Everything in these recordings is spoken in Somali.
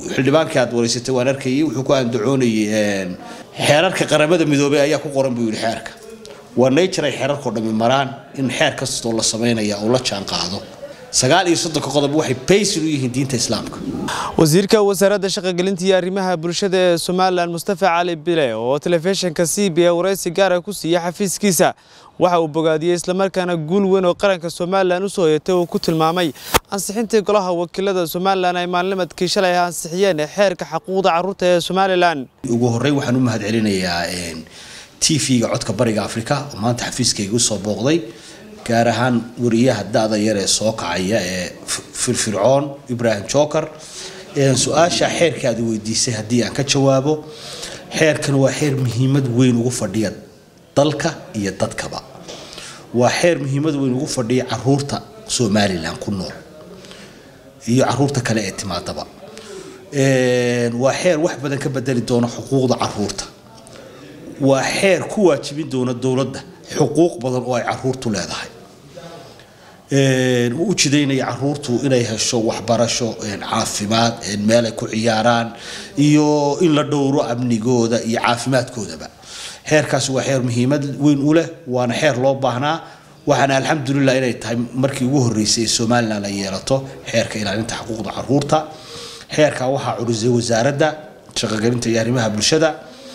xildhibaanka aad wareysatay waan arkayay wuxuu ku andacoonayay xeerarka qaramada midoobay ayaa ku qoran buu yiri xeerka waanay jiray xeerarka dhami maraan in xeer kasta la sameeynaya oo la jaan qaado 39 qodob waxay baysil u yihiin diinta islaamka wasiirka wasaaradda shaqo-gelinta iyo arrimaha bulshada ee Soomaaliland Mustafa Cali Bile oo telefishinka CBA wareysi gaar ah ku siiyay xafiiskiisa waxa uu bogaadiyay isla markaana guul weyn oo qaranka Soomaaliland u soo yeetay oo ku tilmaamay ansixinta golaha wakiilada Soomaaliland ay maalimadkii shalay ansixiyeen xeerka xuquuqda carruurta ee Soomaaliland ugu horreyn waxaan u mahadcelinayaa TV-ga codka bariga Afrika oo maanta xafiiskayga soo booqday gaar ahaan wariyaha da'da yar ee soo kacaya ee firfircoon Ibrahim Joker su'aasha xeerka aad weydiisay hadii aan ka jawaabo xeerkan waa xeer muhiimad weyn ugu fadhiya dalka iyo dadkaba waa xeer muhiimad weyn ugu fadhiya carruurta Soomaaliland ku nool iyo carruurta kale ee timaadaba waa xeer wax badan ka bedeli doona xuquuqda carruurta waa xeer ku waajibin doona dawladda xuquuq badan oo ay carruurtu leedahay u jideynaya carruurtu inay hesho waxbarasho caafimaad meel ay ku ciyaaraan iyo in la dhowro amnigooda iyo caafimaadkoodaba xeerkaas waa xeer muhiimad weyn u leh waana xeer loo baahnaa waxaana alxamdulillah inay tahay markii ugu horeysay Soomaaliland ay yeelato xeerka ilaalinta xuquuqda carruurta xeerka waxa curisay wasaaradda shaqo-gelinta iyo arrimaha bulshada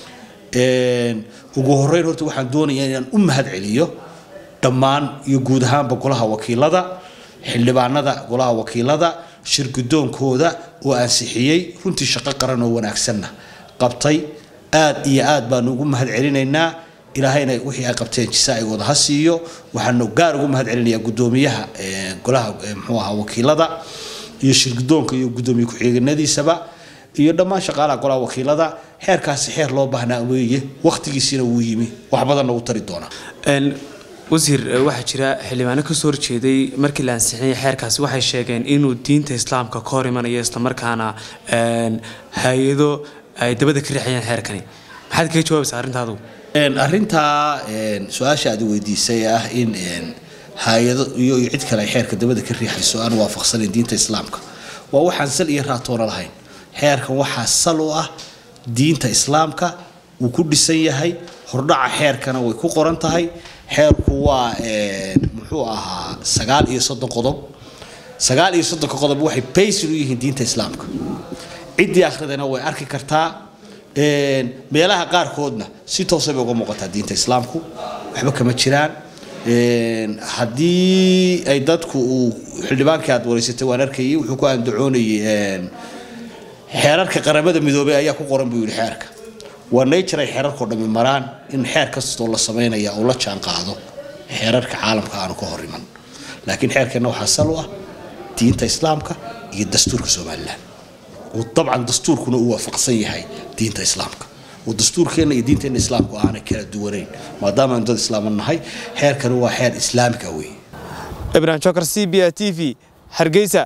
ugu horeyn horta waxaan doonayaa inaan u mahadceliyo dhammaan iyo guud ahaan golaha wakiilada xildhibaanada golaha wakiilada shirgudoonkooda oo ansixiyay runtii shaqo qaran oo wanaagsan qabtay aad iyo aad baan ugu mahadcelinaynaa ilaahayna wixii ay qabteen jisaa'igooda ha siiyo waxaan gaar ugu mahadcelinayaa gudoomiyaha golaha muxuu ahaa wakiilada iyo shirgudoonka iyo gudoomiye ku-xigeenadiisaba iyo dhammaan shaqaalaha golaha wakiilada xeerkaasi xeer loo baahnaa weeye waqtigiisina wuu yimi wax badan ugu tari doona wasiir waxa jira xildhibaano ka soo horjeeday markii la ansixiyay xeerkaasi waxay sheegeen inuu diinta islaamka ka hor imanayo isla markaana hay'ado ay dabada ka riixayaan xeerkani maxaad kaga jawaabaysaa arrintaadu arrinta su'aasha aad weydiisay ah in hay'ado iyo cid kale ay xeerka dabada ka riixayso aan waafaqsanayn diinta islaamka waa waxaan sal iyo raatoona lahayn xeerkan waxa sal u ah diinta islaamka uu ku dhisan yahay hordhaca xeerkana way ku qoran tahay xeerku waa muxuu ahaa 39 qodob 39 qodob waxay baysil u yihiin diinta islaamka cidii akhridana way arki kartaa meelaha qaar koodna si toos ah uga muuqata diinta islaamku waxba kama jiraan hadii ay dadku xildhibaanka aad wareysatay waan arkayay wuxuu ku andacoonayay xeerarka qaramada midoobay ayaa ku qoran buu yiri xeerka waanay jiray xeerarka dhami maraan in xeer kasta la sameeynaya oo la jaan qaado xeerarka caalamka aan ku horiman laakiin xeerkana waxa sal u ah diinta islaamka iyo dastuurka Soomaaliland oo dabcan dastuurkuna uu waafaqsan yahay diinta islaamka oo dastuurkeena iyo diinteena islaamku aana kala duwaneyn maadaama aan dad islaam nahay xeerkana waa xeer islaamka weey Ibrahim Joker CBA TV Hargeysa